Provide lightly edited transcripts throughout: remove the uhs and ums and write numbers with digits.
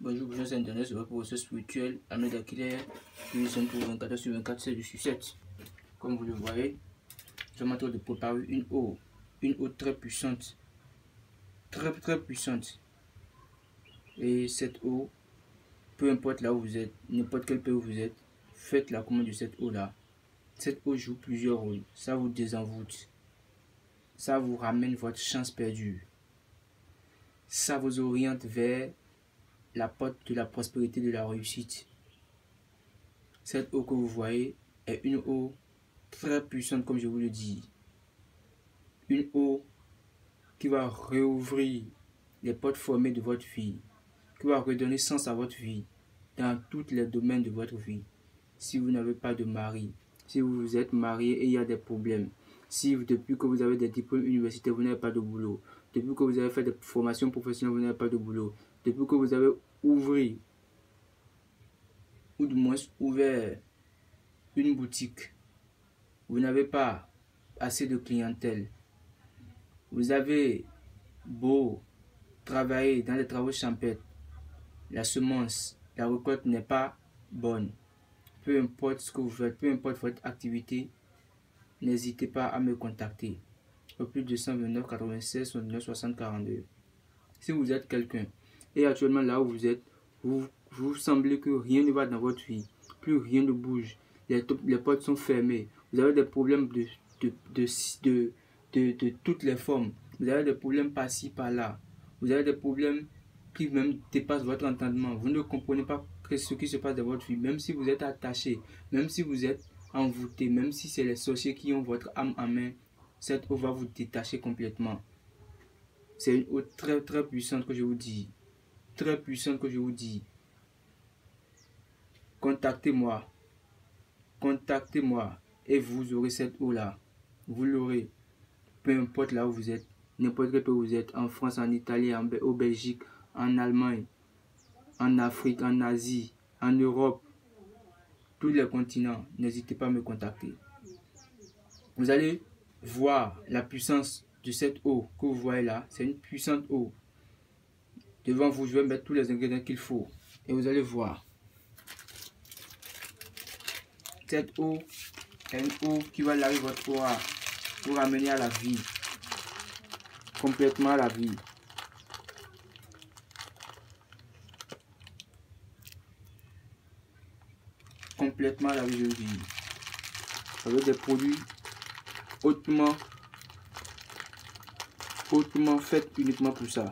Bonjour, bonjour, c'est Internet, c'est votre professeur spirituel, Ahmed Akiler, émission pour 24/24, 7/7. Comme vous le voyez, je suis en train de préparer une eau très puissante, très puissante. Et cette eau, peu importe là où vous êtes, n'importe quel pays où vous êtes, faites la commande de cette eau-là. Cette eau joue plusieurs rôles, ça vous désenvoûte, ça vous ramène votre chance perdue, ça vous oriente vers la porte de la prospérité, de la réussite. Cette eau que vous voyez est une eau très puissante, comme je vous le dis. Une eau qui va réouvrir les portes fermées de votre vie, qui va redonner sens à votre vie dans tous les domaines de votre vie. Si vous n'avez pas de mari, si vous êtes marié et il y a des problèmes, si depuis que vous avez des diplômes universitaires, vous n'avez pas de boulot, depuis que vous avez fait des formations professionnelles, vous n'avez pas de boulot, depuis que vous avez ouvert ou du moins ouvert une boutique, vous n'avez pas assez de clientèle, vous avez beau travailler dans les travaux champêtres, la semence, la récolte n'est pas bonne. Peu importe ce que vous faites, peu importe votre activité, n'hésitez pas à me contacter au plus 229 96 69 60 42. Si vous êtes quelqu'un et actuellement là où vous êtes, vous semblez que rien ne va dans votre vie, plus rien ne bouge, les portes sont fermées, vous avez des problèmes de toutes les formes, vous avez des problèmes par-ci par-là, vous avez des problèmes qui même dépassent votre entendement, vous ne comprenez pas ce qui se passe dans votre vie, même si vous êtes attaché, même si vous êtes envoûté, même si c'est les sorciers qui ont votre âme en main, cette eau va vous détacher complètement. C'est une eau très puissante que je vous dis. Très puissante que je vous dis. Contactez-moi. Contactez-moi et vous aurez cette eau-là. Vous l'aurez. Peu importe là où vous êtes. N'importe quel pays où vous êtes. En France, en Italie, au Belgique, en Allemagne, en Afrique, en Asie, en Europe. Tous les continents. N'hésitez pas à me contacter. Vous allez voir la puissance de cette eau que vous voyez là. C'est une puissante eau. Devant vous, je vais mettre tous les ingrédients qu'il faut. Et vous allez voir. Cette eau est une eau qui va laver votre aura. Vous ramener à la vie. Complètement à la vie. Complètement à la vie, je dis. Avec des produits hautement faits uniquement pour ça.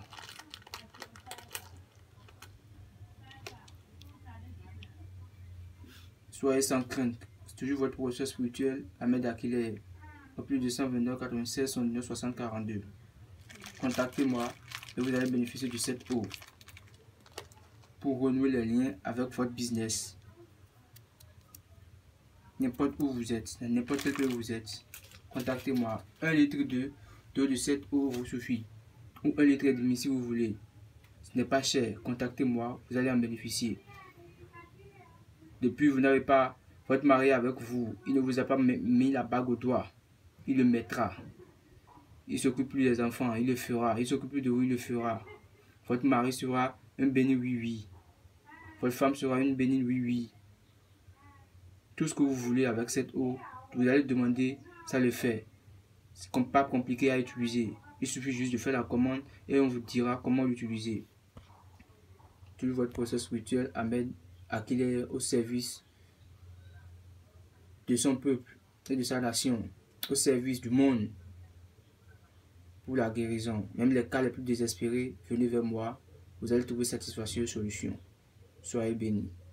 Soyez sans crainte. C'est toujours votre professeur spirituel, Ahmed Akiler, au plus de 129 96 69 60 42. Contactez-moi et vous allez bénéficier de cette eau pour renouer les liens avec votre business. N'importe où vous êtes, n'importe quel pays vous êtes, contactez-moi. 1 litre d'eau de cette eau vous suffit. Ou 1 litre et demi si vous voulez. Ce n'est pas cher. Contactez-moi, vous allez en bénéficier. Depuis, vous n'avez pas votre mari avec vous. Il ne vous a pas mis la bague au doigt. Il le mettra. Il s'occupe plus des enfants. Il le fera. Il s'occupe plus de vous. Il le fera. Votre mari sera un béni oui. Votre femme sera une bénie oui. Tout ce que vous voulez avec cette eau, vous allez demander, ça le fait. C'est pas compliqué à utiliser. Il suffit juste de faire la commande et on vous dira comment l'utiliser. Tout votre processus spirituel Ahmed Akiler au service de son peuple et de sa nation, au service du monde pour la guérison. Même les cas les plus désespérés, venez vers moi, vous allez trouver satisfaction et solution. Soyez bénis.